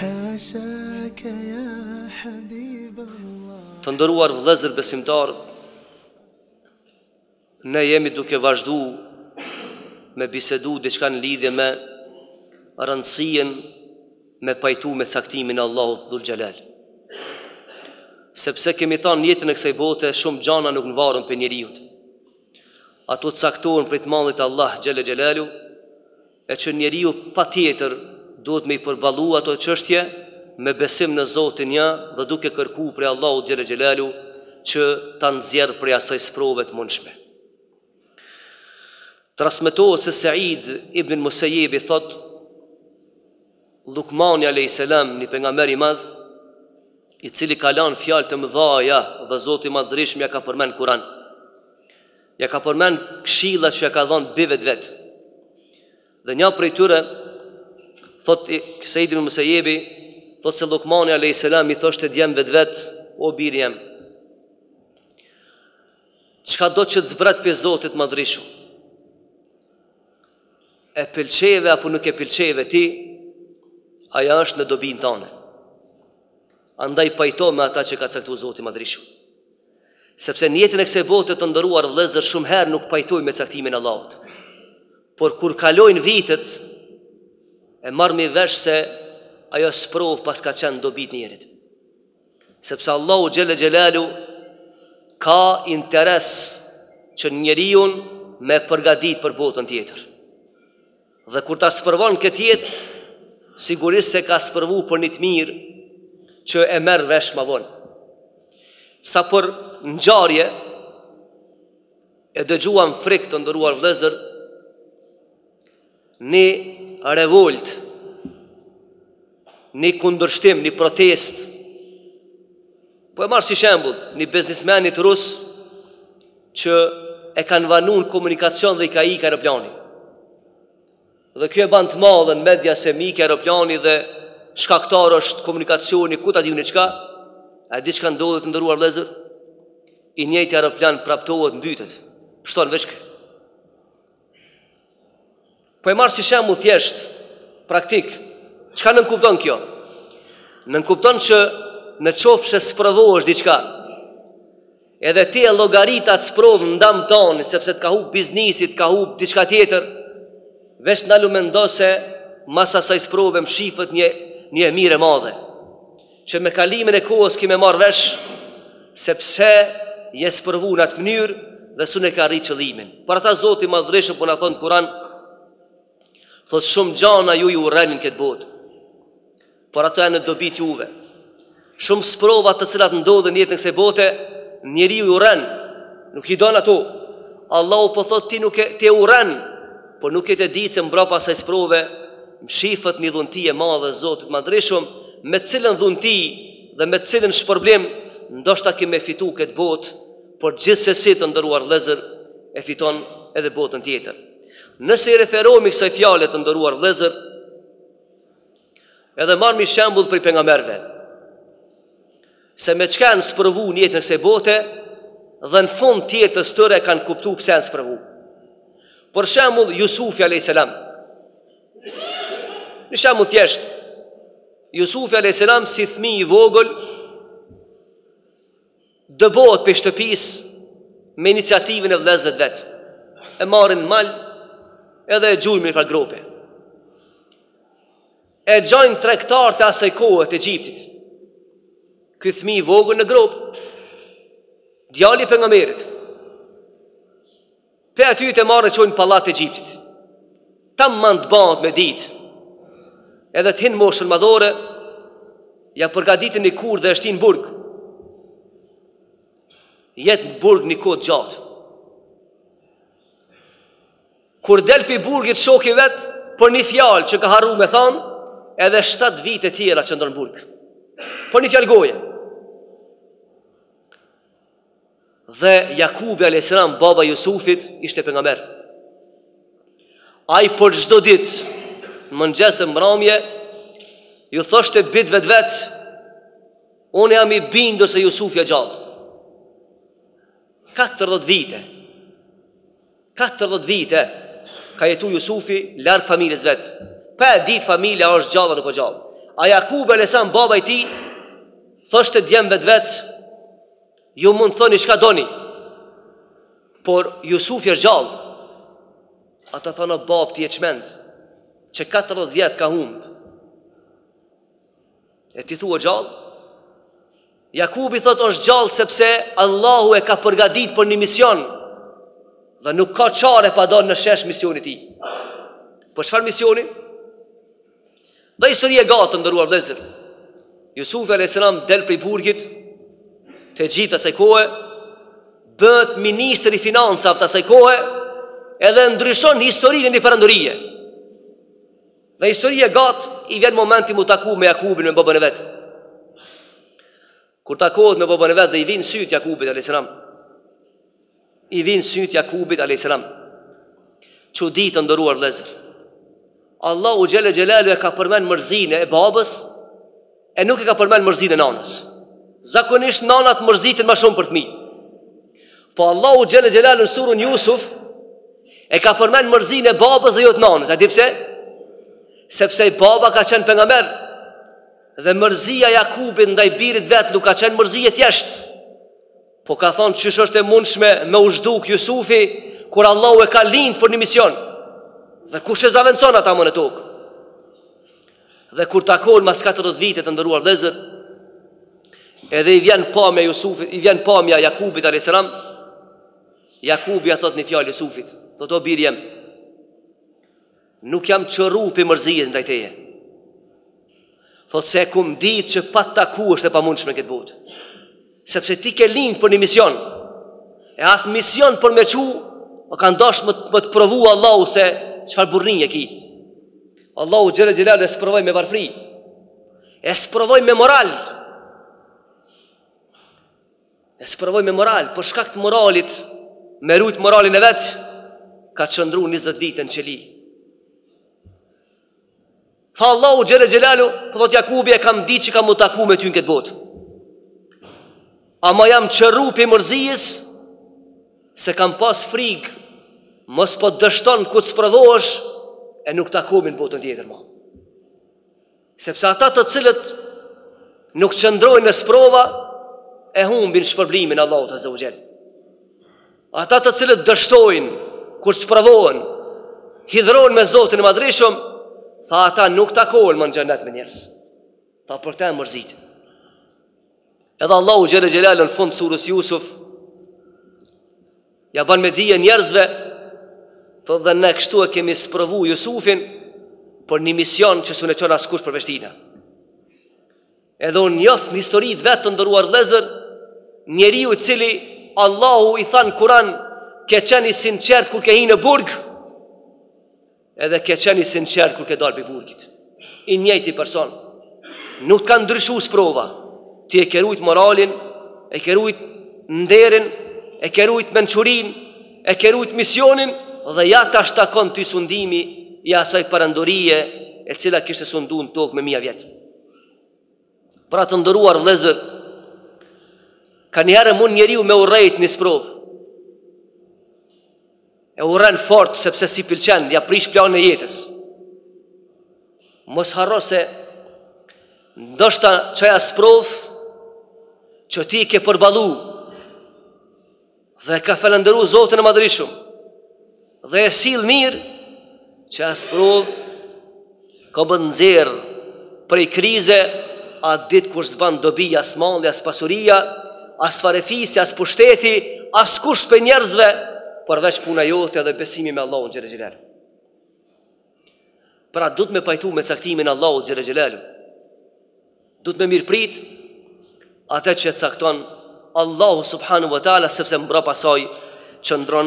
Të ndëruar vëllezër besimtar, ne jemi duke vazhdu me bisedu diçka në lidhje me rëndësien me pajtu me caktimin e Allahut Dhul Gjelal. Sepse kemi thanë jetën e kësaj bote, shumë gjana nuk në varën për njeriut. Ato caktohen për të mallit Allah Gjelle Gjelalu, e që njeriu pa tjetër duhet me i përbalu ato çështje me besim në Zotin një dhe duke kërku për Allahut Gjelle Gjelalu që ta nxjerrë për asaj sprove të mundshme. Transmetohet se Said ibn Musayyibi thot, Lukmani a.s. një pejgamber i madh, i cili ka lanë fjalë të mëdha dhe Zoti i Madhërisht ja ka përmend Kur'an. Ja ka përmend këshillat që ja ka dhënë bivet vet. Dhe një prej tyre thot Said ibn Musayyibi, thot se Lukmani a.s. i thoshte djemve vet, o biri jem, çka do që të zbret për Zotit Madhërisht, e pëlqeve apo nuk e pëlqeve ti, aja është në dobin tane. Andaj pajto me ata që ka caktuar Zoti i Madhërisht. Sepse në jetën e kësaj bote të ndëruar vëllezër shumë herë nuk pajtojmë me caktimin e Allahut. Por kur kalojnë vitet, e marrë mi vesh se ajo sprov pas ka qenë dobit njerit. Sepse Allahu Gjelle Gjelalu ka interes që njeriu me përgatit për botën tjetër. Dhe kur ta spërvon këtë jetë, sigurisht se ka spërvu për një të mirë që e merr vesh ma vonë. Sa për ngjarje e dëgjuam frikë të ndëruar vëllezër, një revolt, një kundërshtim, një protest. Po e marrë si shembull një biznismenit rus që e kanë vanun komunikacion dhe i ka ikë aeroplani. Dhe kjo e ban të madhe në media se mike aeroplani dhe shkaktar është komunikacioni, ku ta diuni çka, a di çka ndodhet të ndëruar vëllezër? I njëjti aeroplan praptohet mbytet. Shton veç kë. Po e marr si shembull thjesht, praktik. Çka nën kupton kjo? Nën kupton që në qoftë se sprovohesh diçka, edhe ti e llogarit atë sprovë ndam tonë, sepse të ka hub biznesit, ka hub diçka tjetër, veç nalu mendo se mas asaj sprove më shifët një e mire madhe, që me kalimin e kohës kime marrë vesh, sepse je spërvu në atë mënyrë dhe su ne ka rritë qëllimin. Për ata Zoti i Madhërisht po na thon Kur'an, thot shumë gjana ju urrenin këtë botë, por ato janë në dobit juve. Shumë sprova të cilat ndodhen jetën kësaj bote, njeriu i urren, nuk i don ato. Allahu po thot ti nuk e te urren, por nuk e të ditë se mbrapa asaj sprove më shifët një dhunti e madhe Zotit Madhërisht, me cilën dhunti dhe me cilën shpërblim ndoshta kime fitu këtë botë, por gjithsesi të ndëruar vëllezër e fiton edhe botën tjetër. Nëse i referohemi kësaj fjale të ndëruar vëllezër, edhe marrë mi shembull për pejgamberëve, se me çka janë sprovu në jetën e kësaj bote dhe në fund të jetës tyre kanë kuptuar pse janë sprovu. Për shembull Jusufi a.s. Në shembull thjesht, Jusufi a.s. si fëmijë i vogël dëbohet për shtëpisë me iniciativën e vëllezërve vet. E marrin mal edhe e gjujnë me një farë grope. E gjojnë tregtar të asaj kohe të Egjiptit. Ky fëmijë i vogël në grop, djali i pejgamberit. Pe aty të marrë e qojnë pallat e Egjiptit. Ta mandë bandë me ditë, edhe të hinë moshën madhore, ja përgatitin një kur dhe është në burg. Jetë në burg një kohë gjatë. Kur del për burgit shoki vetë, për një fjalë që ka harru me thanë, edhe 7 vite tjera që ndronë burg. Për një fjalë goje. Dhe Jakubi a.s. baba Jusufit ishte pejgamber. Ai për çdo ditë në mëngjes e mbrëmje ju thoshte bitëve vet, unë jam i bindur se Jusufi është gjallë. 40 vite. 40 vite ka jetu Jusufi larg familjes vet. Pa ditë familja është gjallë apo gjallë. A Jakubi a.s. baba i tij thoshte djemve të vet, ju mund thoni çka doni, por Jusufi është gjallë. Ata thonë, bab ti e çmend, që 40 vjet ka humb. E ti thua gjallë? Jakubi thotë është gjallë sepse Allahu e ka përgatit për një mision, dhe nuk ka çare pa dalë në shesh misioni i tij. Po çfarë misioni? Dhe histori e gatë, ndëruar vëllezër. Jusufi a.s. del prej burgit të Egjiptit asaj kohe, bëhet ministri i financave të asaj kohe, edhe ndryshon historinë e një perandorie. Dhe historia e gatë i vjen momenti mu taku me Jakubin, me babën e vet. Kur takohet me babën e vet dhe i vin syt Jakubit a.s. I vin syt Jakubit a.s. Çuditë, ndëruar vëllezër. Allahu xhelle xhelalu e ka përmend mërzinë e babës, e nuk e ka përmend mërzinë e nanës. Zakonisht nanat mërziten më shumë për fëmijë. Po Allahu xhelle xhelalu në surën Yusuf e ka përmend mërzinë e babës dhe jo të nanës. A di pse? Sepse baba ka qenë pejgamber dhe mërzia e Jakubit ndaj birit vet nuk ka qenë mërzi e thjeshtë. Po ka thonë çish është e mundshme me u zhduk Jusufi kur Allahu e ka lind për një mision. Dhe kush e zavencon ata më në tokë? Dhe kur takon mas 40 vite të ndëruar vëllezër, edhe i vjen pamja Jusufit, i vjen pamja Jakubit a.s. Jakubi ja thot një fjalë Jusufit, thot o biri jem, nuk jam qërru për mërzijes ndaj teje. Thot se kum ditë që pa taku është e pamundshme këtë botë. Sepse ti ke lind për një mision. E atë mision për me qu, o kanë dash më të provu Allahu se çfarë burrinje ki. Allahu xhelle xhelalu e sprovoi me varfri, e sprovoi me moral, e sprovoi me moral. Për shkak të moralit, me rujt moralin e vet, ka qëndru 20 vite në qeli. Tha Allahu xhelle xhelalu, po thot Jakubi, e kam ditë që kam u taku me ty në këtë botë, ama jam qërru për mërzijës, se kam pas frikë mos po dështon ku të sprovohesh e nuk takomin botën tjetër më. Sepse ata të cilët nuk qëndrojnë në sprova e humbin shpërblimin Allahut azza wa jall. Ata të cilët dështojnë kur të sprovohen, hidhrohen me Zotin e Madhreshëm, tha ata nuk takohen më në xhenet me njerëz. Tha për ta mërzit. Edhe Allahu xhelle xhelalu në fund surës Yusuf ja ban me dije njerëzve, thot dhe ne kështu e kemi sprovu Jusufin për një mision që s'u ne çon askush për veshtina. Edhe unë njoft në historitë vetë të ndëruar vëllezër, njeriu i cili Allahu i tha në Kur'an ke qenë i sinqert kur ke hi në burg, edhe ke qenë i sinqert kur ke dalë për burgit. I njëjti person. Nuk ka ndryshu sprova. Ti e ke rujt moralin, e ke rujt nderin, e ke rujt mençurin, e ke rujt misionin, dhe ja tash takon ty sundimi i asaj perandorie e cila kishte sundu në tokë me 1000 vjet. Pra të ndëruar vëllezër, ka njëherë mund njeriu me urrejt një sprov, e urren fort sepse si pëlqen, ja prish planin e jetës. Mos harro se ndoshta çaja sprov që ti ke përballu dhe ka falendëruar Zotin e Madhreshëm dhe e sill mirë, që as prov ka bën nxjerr prej krize atë ditë kur s'ban dobi as malli, as pasuria, as farefisi, as pushteti, as kush për njerëzve, përveç puna jote dhe besimi me Allahun xhelle xhelalu. Pra du të me pajtu me caktimin Allahut xhelle xhelalu. Du të me mirëprit atë që cakton Allahu subhanahu wa taala, sepse mbrapa saj qëndron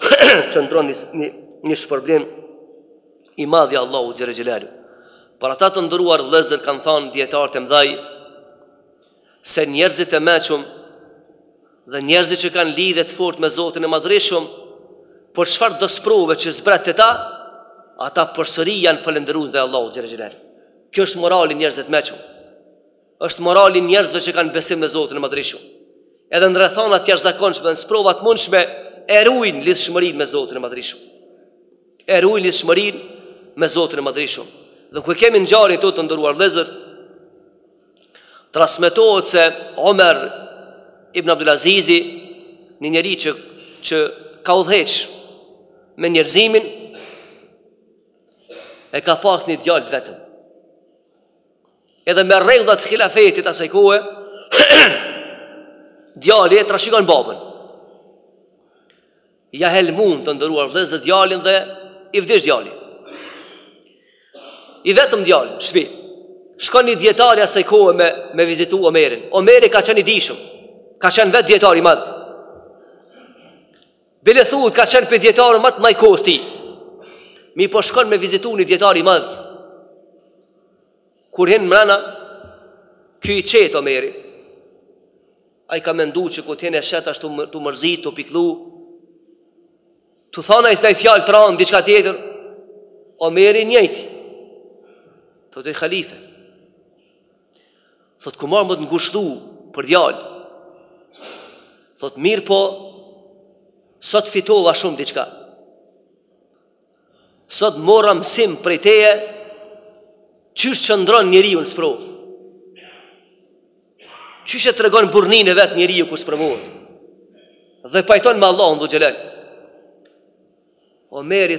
një shpërblim i madh i Allahut xhelle xhelalu. Për ata të ndëruar vëllezër, kanë thënë dietarët e mëdhaj se njerëzit e mëshëm dhe njerëzit që kanë lidhje të fortë me Zotin e Madhreshëm, për çfarë do sprove që zbret te ta, ata përsëri janë falendërues ndaj Allahut xhelle xhelalu. Kjo është morali i njerëzve të mëshëm. Është morali i njerëzve që kanë besim në Zotin e Madhreshëm. Edhe në rrethana të jashtëzakonshme, në sprova të mundshme, e ruajnë lidhshmërinë me Zotin e Madhreshëm. E ruajnë lidhshmërinë me Zotin e Madhreshëm. Dhe ku kemi ngjarjen këtu të ndëruar vëllezër, Transmetohet se Omer ibn Abdulazizi, një njeri që ka udhëheq me njerëzimin, e ka pas një djalë vetëm. Edhe me rregullat khilafetit asaj kohe, djali e trashikon babën. Ja helmun të ndëruar vëllezër djalin dhe i vdish djali. I vetëm djali, shtëpi. Shkon një djetari asaj kohe me vizitu Omerin. Omeri ka qenë i dishëm, ka qenë vetë djetari i madh. Bile thuhet ka qenë për djetarë më të majkos ti. Mi po shkon me vizitu një djetari i madh. Kur hin mrena, ky i qetë Omeri. A i ka mendu që ku t'jene shet ashtu të mërzit, të piklu, të thana i staj fjallë të ranë, diçka tjetër. Omeri njëjti. Thot e khalife. Thot ku marrë më të ngushtu për djallë. Thot mirë po, sot fitova shumë diçka. Sot mora mësim prej teje, qysh qëndron njeriu në sprovë. Qysh e tregon burnin e vetë njeriu kur sprovohet. Dhe pajton me Allahun dhu xhelal. Omeri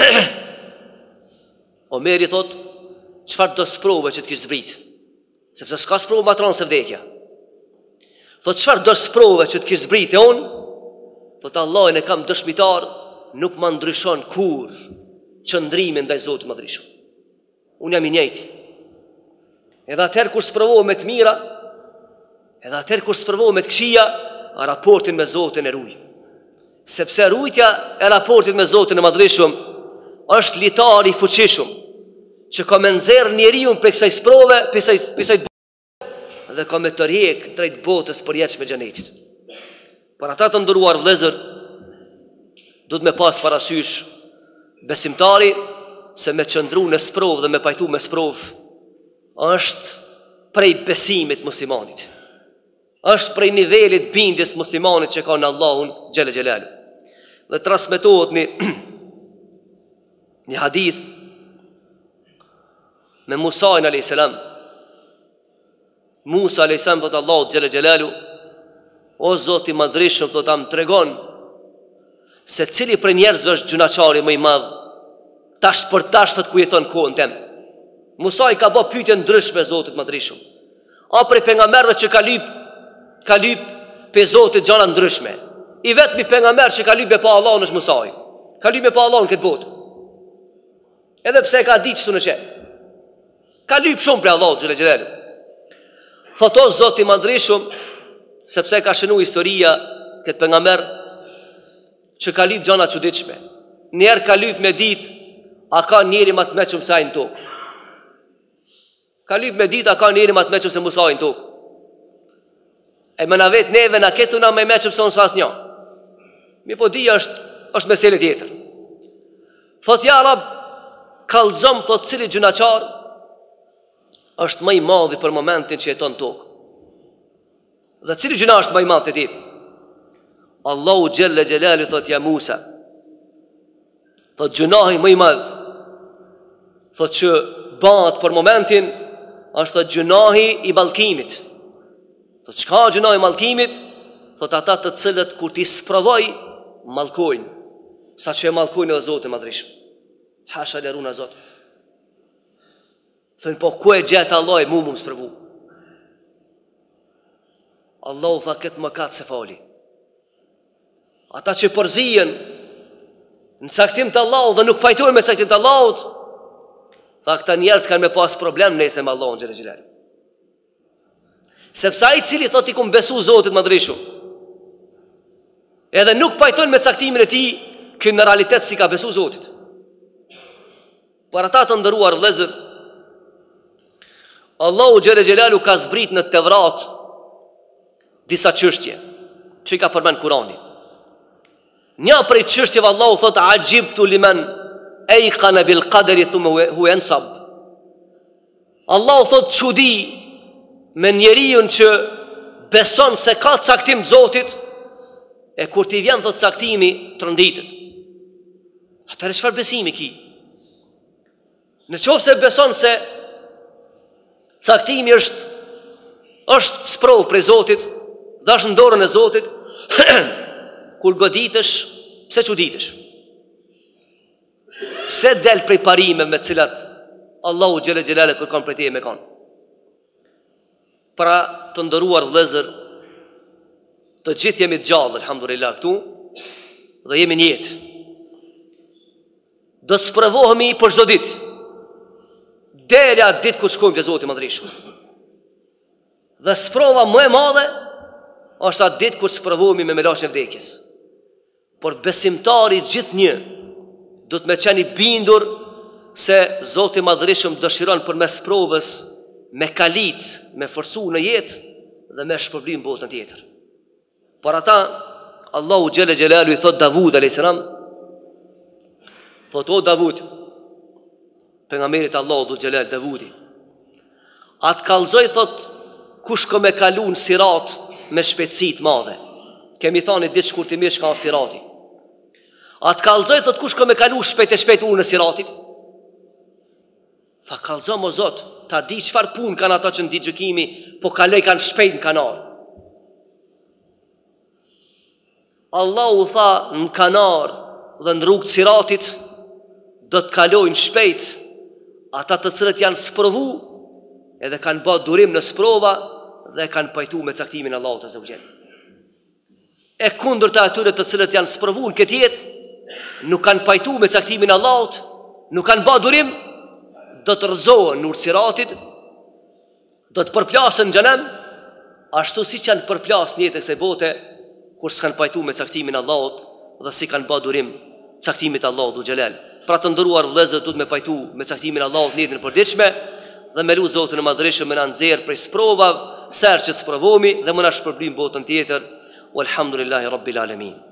thot, çfarë do sprove që të kish zbrit? Sepse s'ka sprovë më tronë se vdekja. Thot çfarë do sprove që të kish zbrit e unë? Thot Allahin e kam dëshmitar, nuk ma ndryshon kur qëndrimin ndaj Zotit Madhreshëm. Unë jam i njëjti. Edhe atëherë kur sprovohem me të mira, edhe atëherë kur sprovohem me të këqija, raportin me Zotin e ruaj. Sepse rujtja e raportit me Zotin e Madhreshëm është litar i fuqishëm që ka me nxerr njeriu për kësaj sprove, për kësaj bote, dhe ka me të rjek drejt botës përjetshme xhenetit. Për ata të nderuar vëllezër, duhet me pas parasysh besimtari se me qëndru në sprovë dhe me pajtu me sprovë është prej besimit muslimanit. Është prej nivelit bindjes muslimanit që ka në Allahun xhelle xhelalu. Dhe transmetohet një hadith me Musa'in a.s. Musa a.s. thot Allahu xhelle xhelalu, o Zoti i Madhreshëm, thot am tregon se cili prej njerëzve është gjunaçari më i madh tash për tash thot ku jeton kohën tem. Musa i ka bë pyetje ndryshme Zotit Madhreshëm. A prej pejgamberëve që ka lyp pe Zotit gjëra ndryshme. I vetmi pejgamber që ka lyp pa Allahun është Musa. Ka lyp me pa Allahun këtë botë. Edhe pse ka ditë çu në çe. Ka lyp shumë për Allahun xhela xhelalu. Thot o Zoti i Madhreshëm, sepse ka shënuar historia këtë pejgamber që ka lyp gjëra çuditshme. Njerë ka lyp me ditë, a ka njeri më të mëshëm se ai në tokë. Ka lyp me ditë, a ka njeri më të mëshëm se Musa në tokë. E më na vetë neve na ketuna me mëshëm se unë sa asnjë. Mi po di është meselë tjetër. Thot ja Rab, kallëzom, thot cili gjunaçar është më i madhi për momentin që jeton tokë. Dhe cili gjuna është më i madh te ti? Allahu xhelle xhelalu thot ja Musa. Thot gjunahi më i madh, thot që bëhet për momentin, është thot gjunahi i mallkimit. Thot çka gjunahi i mallkimit? Thot ata të cilët kur ti sprovoj mallkojnë, sa që e mallkojnë edhe Zotin Madhreshëm. Hasha leruna Zot. Thënë po ku e gjetë Allah e mu më sprovu? Allahu tha këtë mëkat se fali. Ata që përzijen në caktim të Allahut dhe nuk pajtojnë me caktim të Allahut, tha këta njerëz kanë me pas problem nëse me Allahun xhela xhelal. Sepse ai cili thot i kum besu Zotit Madhreshëm, edhe nuk pajtojnë me caktimin e tij, ky në realitet si ka besu Zotit. Për ata të nderuar vëllezër, Allahu xhela xhelalu ka zbrit në Tevrat disa çështje që i ka përmend Kurani. Një prej çështjeve Allahu thot ajibtu liman ayqana bil qadri thumma huwa yansab. Allahu thot çudi me njeriu që beson se ka caktim të Zotit, e kur ti vjen thot caktimi tronditet. Atëherë çfarë besimi ki? Në qoftë se beson se caktimi është sprovë prej Zotit, dhe është në dorën e Zotit, kur goditesh, pse çuditesh? Pse del prej parime me cilat Allahu xhele xhelale kërkon prej teje me kon? Pra të nderuar vëllezër, të gjithë jemi të gjallë, alhamdulillah, këtu, dhe jemi në jetë. Do të sprovohemi për çdo ditë, deri atë ditë kur shkojmë te Zoti Madhërisht. Dhe sprova më e madhe është atë ditë kur sprovohemi me melashin e vdekjes. Por besimtari gjithnjë do të më qenë i bindur se Zoti Madhërisht dëshiron përmes provës me kalit, me forcu në jetë dhe me shpërblim botën tjetër. Por ata, Allahu xhele xhelalu i thot Davud alayhis salam, thot o Davud, pejgamberit Allahu dhul xhelal Davudi, atë kallzoj, thot, kush ka me kalu në sirat me shpejtësi të madhe. Kemi thani ditë shkurtimisht ka sirati. Atë kallzoj, thot, kush ka me kalu shpejt e shpejt unë në siratit? Tha kallzo mo Zot, ta di çfarë punë kanë ata që në ditë gjykimi po kaloj kanë shpejt në kanar. Allahu tha në kanar dhe në rrugë të siratit do të kalojnë shpejt ata të cilët janë sprovu edhe kanë bërë durim në sprova dhe kanë pajtu me caktimin e Allahut azza wa jall. E kundërta atyre të cilët janë sprovu në këtë jetë, nuk kanë pajtu me caktimin e Allahut, nuk kanë bërë durim, do të rrezohen në siratit, do të përplasën në xhenem, ashtu siç janë përplasë në jetën e kësaj bote kur s'kan pajtu me caktimin e Allahut dhe si kanë bërë durim caktimit të Allahut dhul xhelal. Pra të nderuar vëllezër, duhet me pajtu me caktimin e Allahut në jetën e përditshme dhe me lut Zotin e Madhërisht me na nxjerr prej sprova, serçë sprovohemi dhe më na shpërblim botën tjetër. Walhamdulillahi rabbil alamin.